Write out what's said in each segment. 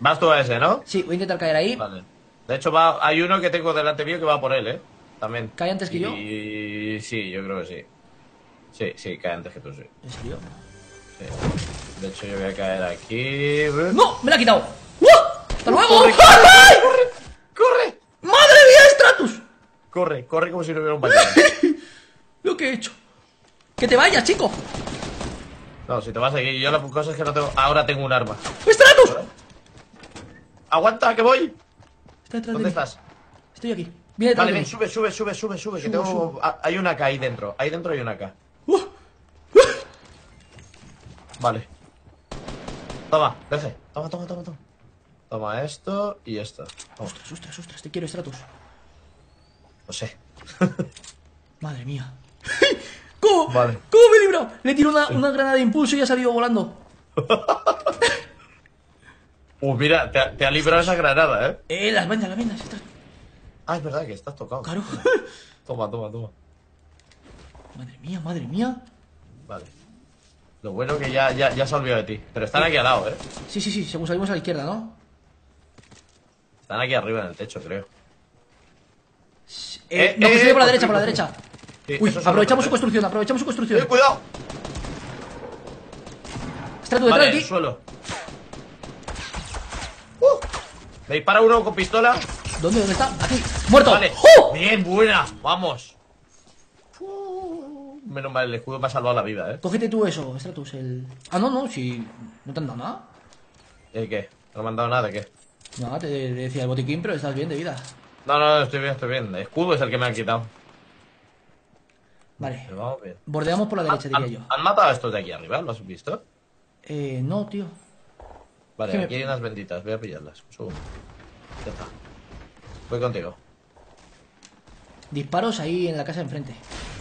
Vas tú a ese, ¿no? Sí, voy a intentar caer ahí. Vale. De hecho, hay uno que tengo delante mío que va por él, También. ¿Cae antes que yo? Y sí, yo creo que sí. Sí, cae antes que tú, sí. ¿En serio? Sí. De hecho, yo voy a caer aquí. ¡No! ¡Me la ha quitado! ¡Hasta luego! ¡Corre, ¡Ay! ¡Corre! ¡Madre mía, Stratus! Corre como si no hubiera un mañana. Lo que he hecho. ¡Que te vayas, chico! No, si te vas aquí, yo la cosa es que no tengo. Ahora tengo un arma. ¡Stratus! ¡Aguanta, que voy! Está detrás de ¿Dónde mí. estás? Estoy aquí. Viene detrás Vale, de ven, mí. sube, que tengo. Subo. Hay una K ahí dentro. Ahí dentro hay una K. Vale. Toma, deje. Toma. Toma esto y esto. Toma. Ostras, te quiero, Stratus. Lo sé. Madre mía. ¿Cómo? Vale. ¿Cómo me he librado? Le tiro una granada de impulso y ha salido volando. Mira, te ha librado esa granada, Las vendas, Stratus. Ah, es verdad que estás tocado. Claro. Toma. Madre mía. Vale. Lo bueno que ya se ha olvidado de ti. Pero están aquí al lado, Sí, según salimos a la izquierda, ¿no? Están aquí arriba en el techo, creo. No, que se ve por la derecha. Sí, Uy, esos son aprovechamos su otros, construcción, cuidado. Stratus, detrás Vale, de el ti. suelo. Me dispara uno con pistola. ¿Dónde está? Aquí. ¡Muerto! Vale. ¡Oh! Bien, buena. Vamos. Menos mal, el escudo me ha salvado la vida, Cógete tú eso, Stratus, Ah, no, si... ¿No te han dado nada? ¿El qué? ¿No me han dado nada de qué? No, te decía el botiquín, pero estás bien de vida. No, estoy bien. El escudo es el que me han quitado. Vale. Pero vamos bien. Bordeamos por la derecha, diría yo. ¿Han matado a estos de aquí arriba? ¿Lo has visto? No, tío. Vale, ¿Qué me- aquí hay unas benditas. Voy a pillarlas. Un segundo. Ya está. Voy contigo. Disparos ahí en la casa de enfrente.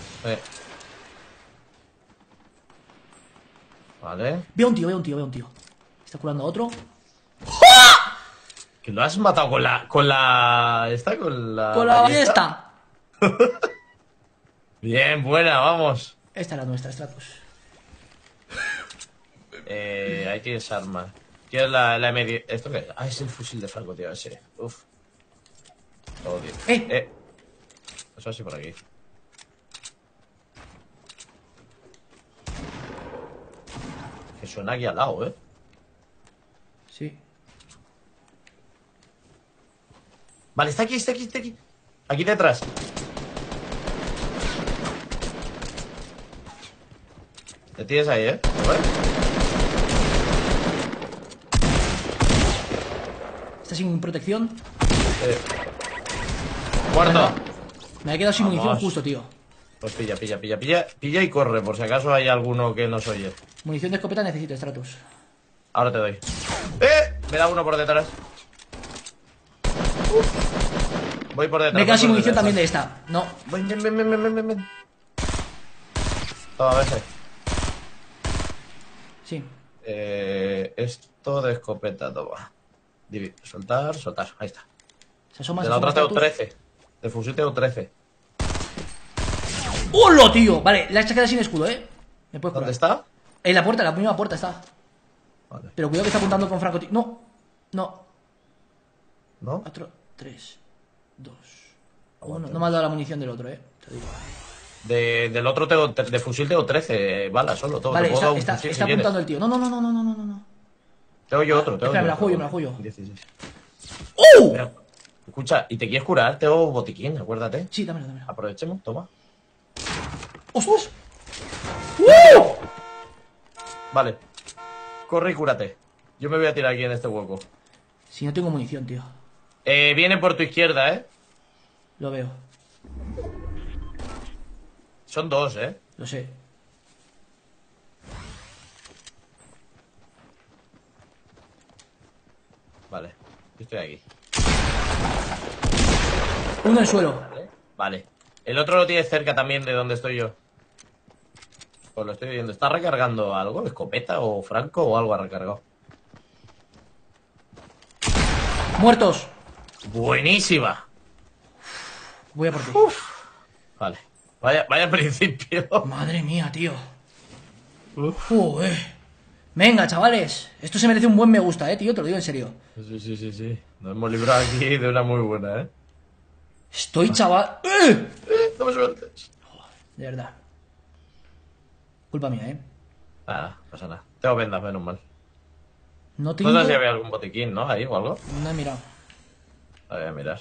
Vale. Veo un tío. Está curando a otro. Que lo has matado con la... Con la ballesta. Bien, buena, vamos. Esta es la nuestra, Stratus. Ahí tienes armas. ¿Quieres la M10? ¿Esto qué es? Ah, es el fusil de Franco, tío, ese. Uf. Lo odio. Eso así por aquí. Que suena aquí al lado, Sí. Vale, está aquí. Aquí detrás. Te tienes ahí, ¿A ver? Está sin protección. Muerto. Me he quedado sin munición justo, tío. Pues pilla y corre, por si acaso hay alguno que nos oye. Munición de escopeta necesito, Stratus. Ahora te doy. Me da uno por detrás. Voy por detrás. Me he quedado sin por munición detrás. también de esta. No. Ven. Toma, vete. Sí. Esto de escopeta, toma. Soltar. Ahí está. Se asoma. De se la asoma otra tengo Stratus. 13. De fusil tengo 13. ¡Hola, tío! Vale, la hecha queda sin escudo, ¿eh? Me puedes curar. ¿Dónde está? En la puerta, en la primera puerta está. Vale. Pero cuidado que está apuntando con francotirador. No. ¿No? 4, 3, 2, 1. No me ha dado la munición del otro, te digo. Del otro de fusil tengo 13 balas solo. Todo. Vale, Te puedo dar un está fusil si apuntando quieres. el tío. No. Tengo yo otro. Espera, me la juego. 16. ¡Oh! Pero, escucha, ¿y te quieres curar? Tengo botiquín, acuérdate. Sí, dámelo. Aprovechemos, toma. ¡Ostras! Vale. Corre y cúrate. Yo me voy a tirar aquí en este hueco. Si no tengo munición, tío. Viene por tu izquierda, Lo veo. Son dos, Lo sé. Vale. Yo estoy aquí. Uno en el suelo. Vale. El otro lo tienes cerca también de donde estoy yo. Pues lo estoy viendo. ¿Está recargando algo? ¿Escopeta o franco o algo ha recargado? ¡Muertos! Buenísima. Voy a por ti. Vale. Vaya principio. Madre mía, tío. Joder. Venga, chavales. Esto se merece un buen me gusta, tío. Te lo digo en serio. Sí. Nos hemos librado aquí de una muy buena, Estoy chaval... No me sueltes. De verdad. Culpa mía, Nada, no pasa nada. Tengo vendas, menos mal. No tengo... No sé si había algún botiquín, ¿no? Ahí o algo. No he mirado. A ver, mirar.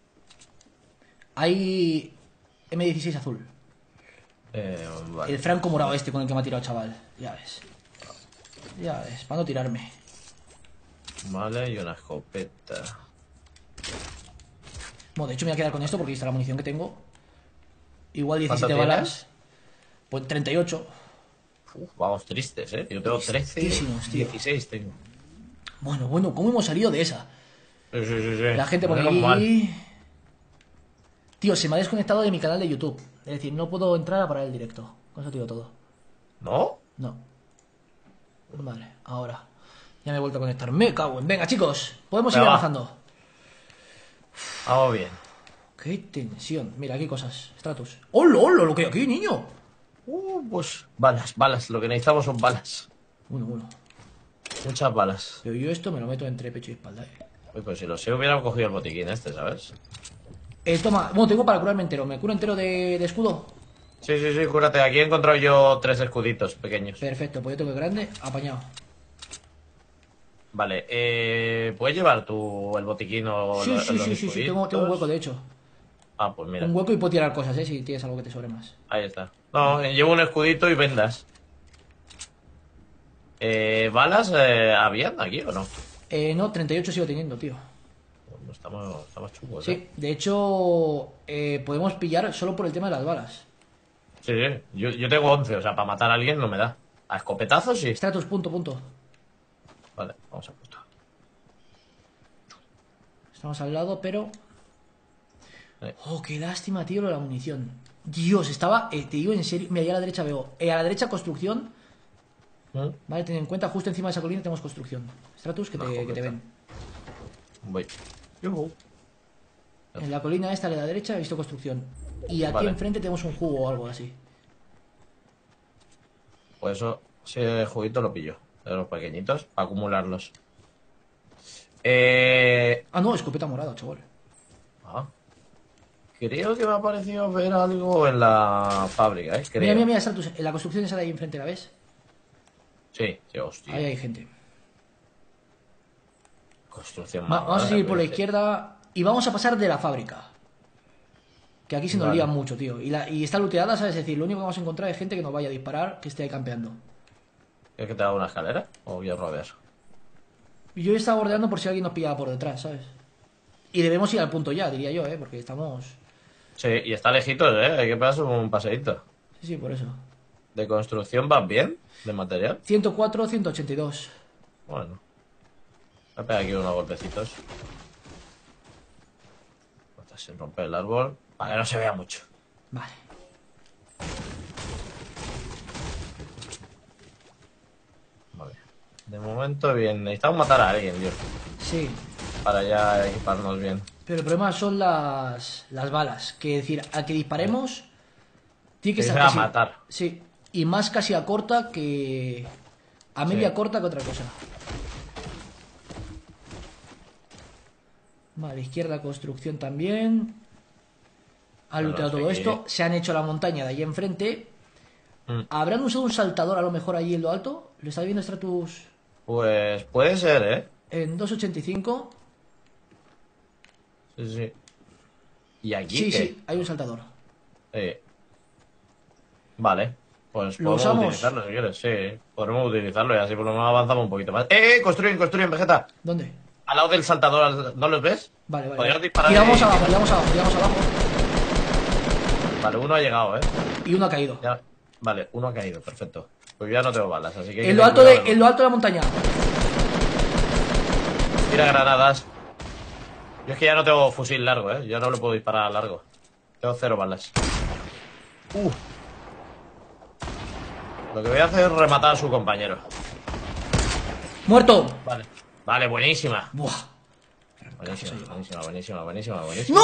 Hay... M16 azul. Vale. El franco morado este con el que me ha tirado, chaval. Ya ves. Ya ves, para no tirarme. Vale, y una escopeta. Bueno, de hecho me voy a quedar con esto porque vista la munición que tengo. Igual 17 ¿Cuánto balas. Pues 38. Vamos tristes, Yo tengo 13. Tristísimos, tío. 16 tengo. Bueno, ¿cómo hemos salido de esa? Sí. La gente por Menos aquí... mal. Tío, se me ha desconectado de mi canal de YouTube. Es decir, no puedo entrar a parar el directo. Con eso te digo todo. ¿No? No. Vale, ahora. Ya me he vuelto a conectar. Me cago en... Venga, chicos. Podemos ir Venga, va. avanzando. Vamos bien. Qué tensión. Mira, aquí hay cosas. Stratus. ¡Hola, hola! Lo que hay aquí, niño. Pues balas. Lo que necesitamos son balas. Bueno. Muchas balas. Pero yo esto me lo meto entre pecho y espalda, Uy, pues si lo sé, hubiera cogido el botiquín este, ¿sabes? Toma. Bueno, tengo para curarme entero. ¿Me curo entero de escudo? Sí, cúrate. Aquí he encontrado yo 3 escuditos pequeños. Perfecto, pues yo tengo el grande. Apañado. Vale, ¿puedes llevar tú el botiquín o Sí. los Tengo escuditos? un hueco, de hecho. Ah, pues mira. Un hueco y puedo tirar cosas, si tienes algo que te sobre más. Ahí está. No, llevo un escudito y vendas. ¿Balas habían aquí o no? No, 38 sigo teniendo, tío. Pues estamos chungos, Sí, de hecho, podemos pillar solo por el tema de las balas. Sí. Yo tengo 11, o sea, para matar a alguien no me da. A escopetazos sí. Stratus, punto. Vale, vamos a punto. Estamos al lado, pero... Ahí. Oh, qué lástima, tío, lo de la munición. Dios, estaba... te digo en serio... Mira, ahí a la derecha veo... a la derecha construcción. ¿Mm? Vale, ten en cuenta, justo encima de esa colina tenemos construcción. Stratus, que te ven. Voy. Yuhu. En la colina esta de la derecha he visto construcción. Y aquí Vale. enfrente tenemos un jugo o algo así. Pues eso, ese juguito lo pillo. De los pequeñitos, para acumularlos. Ah, no, escopeta morada, chaval. Ah. Creo que me ha parecido ver algo en la fábrica, creo. Mira, Stratus, en la construcción esa de ahí enfrente, ¿la ves? Sí, hostia. Ahí hay gente. Construcción Vamos a seguir por la parece. izquierda y vamos a pasar de la fábrica. Que aquí se nos Vale. lía mucho, tío. Y está looteada, ¿sabes? Es decir, lo único que vamos a encontrar es gente que nos vaya a disparar, que esté ahí campeando. ¿Quieres que te haga una escalera? ¿O voy a rodear? Y yo estaba bordeando por si alguien nos pillaba por detrás, ¿sabes? Y debemos ir al punto ya, diría yo, porque estamos... Sí, y está lejitos, Hay que pasar un paseíto. Sí, por eso. ¿De construcción vas bien? ¿De material? 104, 182. Bueno. Voy a pegar aquí unos golpecitos. Hasta sin romper el árbol. Para que no se vea mucho. Vale. Vale. De momento bien. Necesitamos matar a alguien, Dios. Sí. Para ya equiparnos bien. Pero el problema son las balas. Que decir, al que disparemos, tiene que Se ser va a casi... matar. Sí. Y más casi a corta que... A media Sí. corta que otra cosa. Vale, izquierda construcción también. Han Bueno, looteado sí. todo esto. Se han hecho la montaña de ahí enfrente. Mm. ¿Habrán usado un saltador a lo mejor allí en lo alto? ¿Lo está viendo Stratus Pues puede ser, en 285? Sí. ¿Y aquí Sí, qué? sí, hay un saltador. Vale. Pues ¿Lo podemos usamos? utilizarlo si quieres, sí. Podemos utilizarlo y así por lo menos avanzamos un poquito más. Construyen, Vegeta. ¿Dónde? Al lado del saltador, ¿no los ves? Vale. Podrías disparar Tiramos y- abajo, tiramos abajo. Vale, uno ha llegado, Y uno ha caído. Ya. Vale, uno ha caído, perfecto. Pues ya no tengo balas, así que... hay que En lo tener alto cuidado en lo alto de la montaña. Tira granadas. Yo es que ya no tengo fusil largo, Ya no le puedo disparar a largo. Tengo 0 balas. Lo que voy a hacer es rematar a su compañero. ¡Muerto! Vale. Vale, buenísima. Buah. Buenísima. ¡No! buenísima.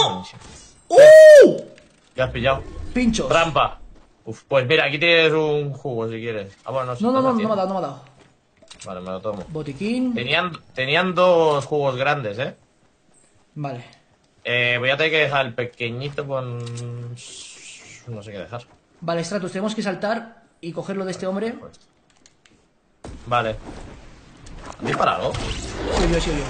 ¿Ya has pillado? Pinchos. Trampa. Uf, pues mira, aquí tienes un jugo si quieres. Ah, bueno, No me ha dado. Vale, me lo tomo. Botiquín. Tenían dos jugos grandes, ¿eh? Vale. Voy a tener que dejar el pequeñito con... No sé qué dejar. Vale, Stratus, tenemos que saltar y cogerlo de este hombre. Vale. ¿Han disparado? Sí, yo.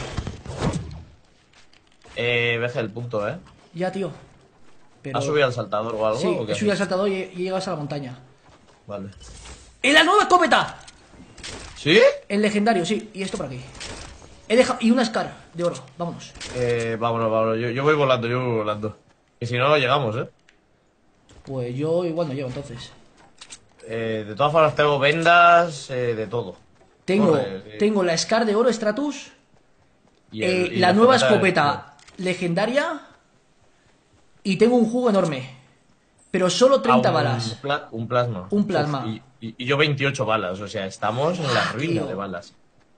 Veje el punto, ¿eh? Ya, tío. Pero... ¿Has subido al saltador o algo? Sí, ¿o qué he subido al haces? saltador y he llegado a la montaña. Vale. ¡En la nueva escopeta! ¿Sí? El legendario, sí. Y esto por aquí. He dejado... Y una Scar de oro. Vámonos. Vámonos. Yo voy volando. Que si no, llegamos, ¿eh? Pues yo igual no llego, entonces. De todas formas, tengo vendas, de todo. Tengo la Scar de oro, Stratus. Y la nueva escopeta legendaria. Y tengo un jugo enorme. Pero solo 30 balas. Un plasma. Un plasma. Uf, y yo 28 balas. O sea, estamos en la ruina tío. de balas.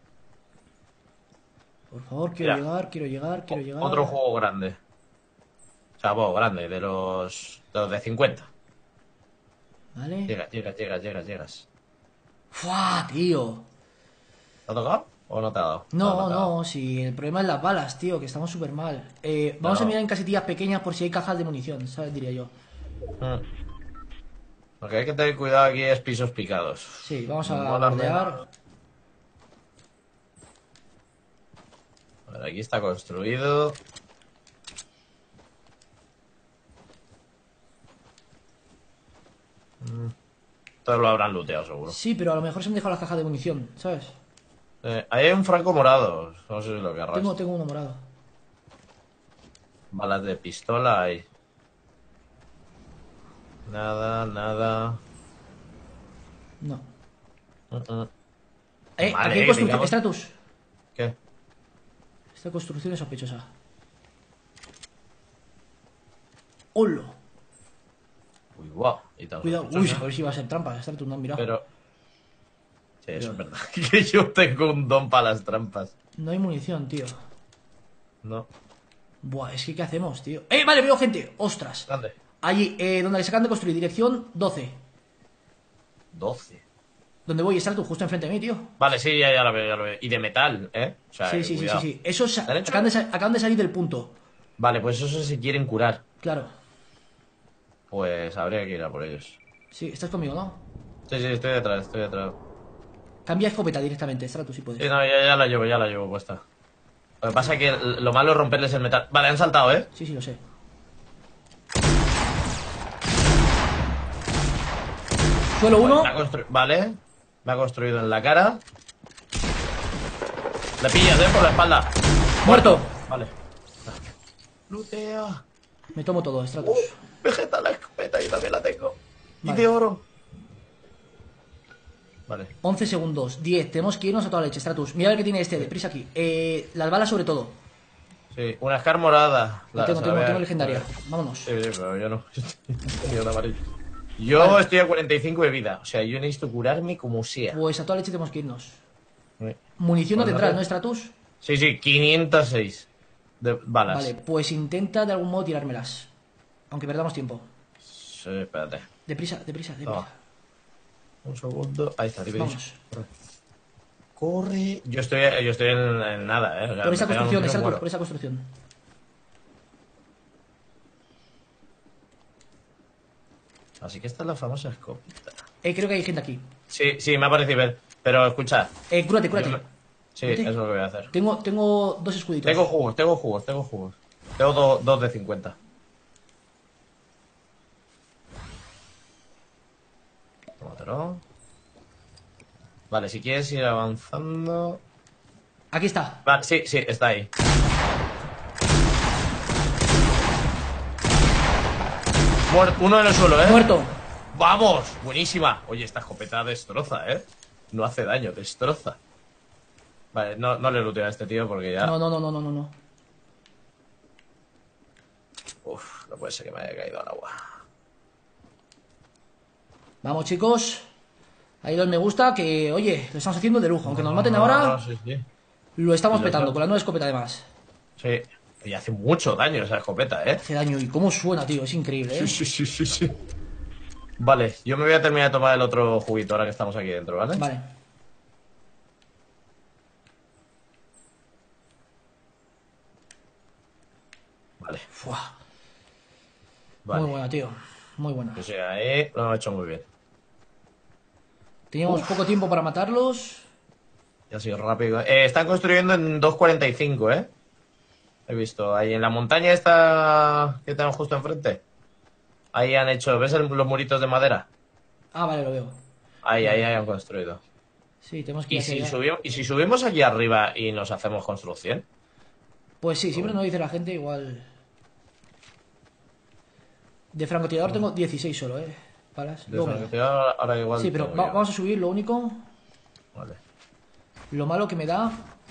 Por favor, quiero Mira. llegar. Otro juego grande. O sea, bueno, grande, de los de 50. Vale. Llegas. ¡Fua, tío! ¿Te ha tocado? ¿O no te ha dado? No, si el problema es las balas, tío, que estamos súper mal. Vamos a mirar en casetillas pequeñas por si hay cajas de munición, ¿sabes? Diría yo. Lo que hay que tener cuidado aquí es pisos picados. Sí, vamos a Mola bordear. A ver, aquí está construido. Todos lo habrán looteado, seguro. Sí, pero a lo mejor se me han dejado las cajas de munición, ¿sabes? Ahí hay un franco morado. No sé si lo querrás. Tengo uno morado. Balas de pistola hay. Nada. No. Vale, Aquí hay construcción. digamos- Stratus. ¿Qué? Esta construcción es sospechosa. ¡Holo! Uy, guau. Y tan Cuidado. sospechoso. Uy, a ver si va a ser trampa. Stratus, no han mirado. Pero... Sí, eso es verdad. Que yo tengo un don para las trampas. No hay munición, tío. No. Buah, es que ¿qué hacemos, tío? Vale, veo gente. ¡Ostras! ¿Dónde? Allí, donde se acaban de construir. Dirección 12. 12. Donde voy, Stratus, justo enfrente de mí, tío. Vale, sí, ya lo veo. Y de metal, ¿eh? O sea, Sí. cuidado. Esos ¿Derecho? acaban de salir del punto. Vale, pues esos se quieren curar. Claro. Pues habría que ir a por ellos. Sí, estás conmigo, ¿no? Sí, estoy detrás. Cambia escopeta directamente, Stratus, si puedes. Sí, no, ya la llevo puesta. Lo que pasa es que lo malo es romperles el metal. Vale, han saltado, ¿eh? Sí, lo sé. Suelo uno. Vale. Me ha construido en la cara. Le pillas, por la espalda. ¡Muerto! Vale. Lootea. Me tomo todo, Stratus. Vegeta la escopeta, yo también la tengo. Y Vale. de oro. Vale. 11 segundos. 10. Tenemos que irnos a toda leche, Stratus. Mira a ver qué tiene este. Deprisa aquí. Las balas sobre todo. Sí, una Scar morada. Tengo legendaria. Vámonos. Sí, pero yo no. Yo la amarillo. Yo estoy a 45 de vida. O sea, yo necesito curarme como sea. Pues a toda leche tenemos que irnos. Sí. Munición no Pues tendrás, sé. ¿no, Stratus? Sí, 506 de balas. Vale, pues intenta de algún modo tirármelas. Aunque perdamos tiempo. Sí, espérate. Deprisa. No. Un segundo. Ahí está, tío. Vamos. Corre. Yo estoy en nada, O sea, Por esa me pegan un construcción, tiro, Stratus, muero. por esa construcción. Así que esta es la famosa escopeta. Creo que hay gente aquí. Sí, me ha parecido ver. Pero escucha. Cúrate. Sí, Vete. eso es lo que voy a hacer. Tengo dos escuditos. Tengo jugos. Tengo dos de 50. Tómatelo. Vale, si quieres ir avanzando... Aquí está. Vale, sí, está ahí. Uno en el suelo, ¿eh? Muerto. ¡Vamos! Buenísima. Oye, esta escopeta destroza, ¿eh? No hace daño, destroza. Vale, no le looteo a este tío porque ya... No. Uf, no puede ser que me haya caído al agua. Vamos, chicos. Ahí los me gusta que, oye, lo estamos haciendo de lujo. Aunque nos maten ahora, Sí. lo estamos Y lo petando estamos- con la nueva escopeta además. Sí. Y hace mucho daño esa escopeta, ¿eh? Hace daño. ¿Y cómo suena, tío? Es increíble, ¿eh? Sí. Vale, yo me voy a terminar de tomar el otro juguito ahora que estamos aquí dentro, ¿vale? Vale. Fua. Vale. Muy buena, tío. Muy buena. Pues sí, ahí lo hemos hecho muy bien. Teníamos poco tiempo para matarlos. Ya ha sido rápido. Están construyendo en 2.45, ¿eh? He visto. Ahí en la montaña esta que tenemos justo enfrente. Ahí han hecho... ¿Ves los muritos de madera? Ah, vale, lo veo. Ahí han construido. Sí, tenemos que ir ¿Y hacia si, allá. ¿Y si subimos aquí arriba y nos hacemos construcción? Pues sí, siempre nos dice la gente igual. De francotirador tengo 16 solo, Palas. De Luego me da. francotirador, ahora igual... Sí, pero tengo yo. vamos a subir, lo único. Vale. Lo malo que me da.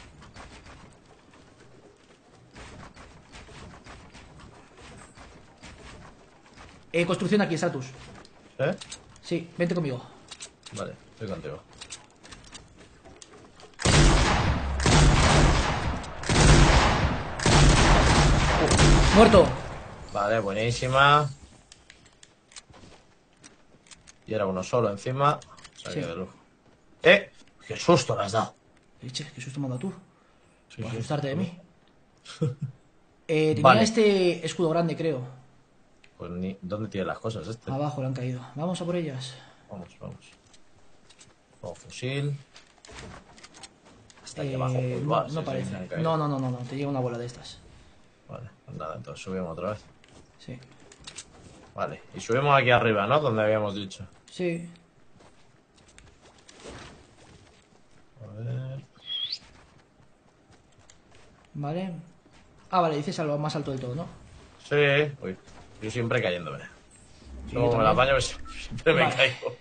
Construcción aquí, Status. ¿Eh? Sí, vente conmigo. Vale, estoy contigo. Muerto. Vale, buenísima. Y era uno solo encima. O sea, Sí. que de lujo. ¡Eh! ¡Qué susto le has dado! Che, qué susto me has dado tú. Sí, Por sí. asustarte de mí. Tenía Vale. este escudo grande, creo. Pues ni... ¿Dónde tiene las cosas este? Abajo le han caído. Vamos a por ellas. Vamos. Con fusil. Hasta aquí Eh, abajo. Pues no, va, no sí, sí, parece. se han caído. No. Te llega una bola de estas. Vale, pues nada, entonces subimos otra vez. Sí. Vale, y subimos aquí arriba, ¿no? Donde habíamos dicho. Sí. A ver... Vale. Ah, vale, dices a lo más alto del todo, ¿no? Sí. Uy, yo siempre cayéndome. Sí, Luego yo me la también. apaño, siempre me Vale. caigo.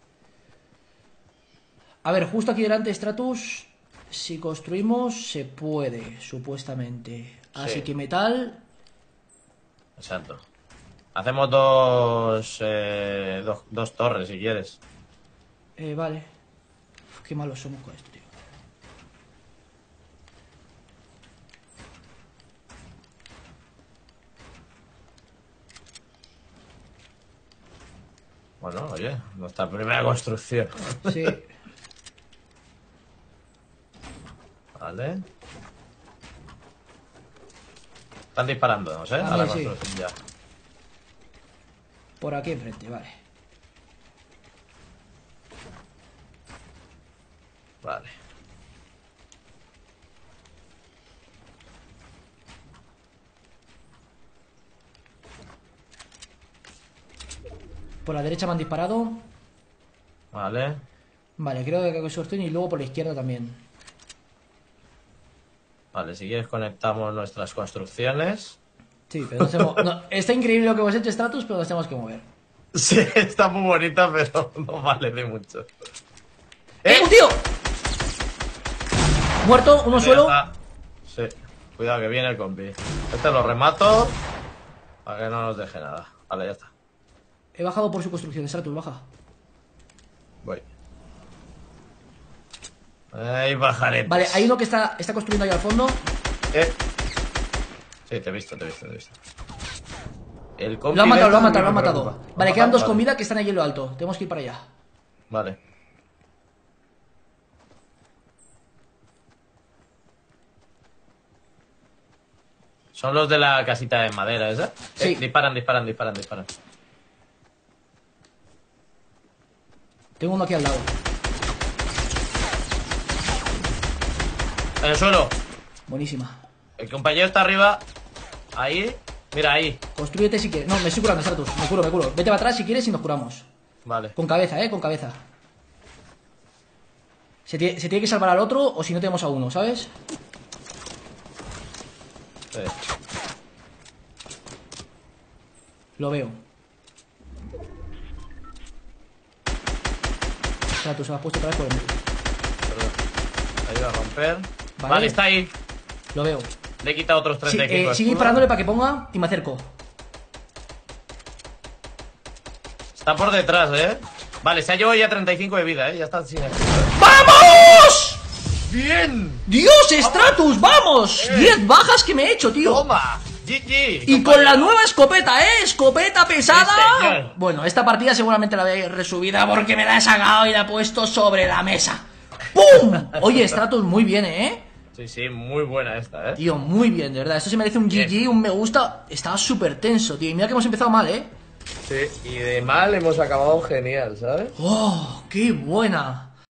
A ver, justo aquí delante, Stratus. Si construimos, se puede, supuestamente. Así Sí. que metal. Exacto. Hacemos dos torres si quieres. Vale. Uf, qué malos somos con esto, tío. Bueno, oye, nuestra primera construcción. Sí. Vale. Están disparándonos, ¿eh? A A la mí sí. construcción ya. Por aquí enfrente, vale. Vale. Por la derecha me han disparado. Vale. Vale, creo que hay construcción y luego por la izquierda también. Vale, si quieres conectamos nuestras construcciones. Sí, pero nos hemos- no, está increíble lo que hemos hecho, Stratus, pero nos tenemos que mover. Sí, está muy bonita, pero no vale de mucho. ¡Un tío! Muerto, uno Ya suelo. está. Sí, cuidado que viene el compi. Este lo remato para que no nos deje nada. Vale, ya está. He bajado por su construcción, Stratus, baja. Voy. Ahí bajaré. Vale, hay uno que está construyendo ahí al fondo. Sí, te he visto. El compi Lo han matado, de lo han estos matado, lo me han matado. preocupa. Vale, ¿Lo quedan han dos matado? con vida que están allí en lo alto. Tenemos que ir para allá. Vale. Son los de la casita de madera, ¿esa? Sí. Disparan. Tengo uno aquí al lado. En el suelo. Buenísima. El compañero está arriba. Ahí. Mira, ahí. Construyete si quieres. No, me estoy curando, Stratus. Me curo. Vete para atrás si quieres y nos curamos. Vale. Con cabeza, con cabeza. Se tiene que salvar al otro o si no tenemos a uno, ¿sabes? Sí. Lo veo. Stratus, se lo has puesto otra vez por el medio. Perdón. Ayuda a romper. Vale. Vale, está ahí. Lo veo. Le he quitado otros Sí, 35. sigue escudos. disparándole para que ponga y me acerco. Está por detrás, ¿eh? Vale, se ha llevado ya 35 de vida, ¿eh? Ya está sin escudo. ¡Vamos! ¡Bien! ¡Dios, Stratus! ¡Vamos! 10 bajas que me he hecho, tío. ¡Toma! GG. Y con la nueva escopeta, escopeta pesada. Sí, señor. Bueno, esta partida seguramente la veis resubida porque me la he sacado y la he puesto sobre la mesa. ¡Pum! Oye, Stratus, muy bien, ¿eh? Sí, sí, muy buena esta, ¿eh? Tío, muy bien, de verdad. Esto se merece un Bien. GG, un me gusta. Estaba súper tenso, tío. Y mira que hemos empezado mal, ¿eh? Sí, y de mal hemos acabado genial, ¿sabes? ¡Oh, qué buena!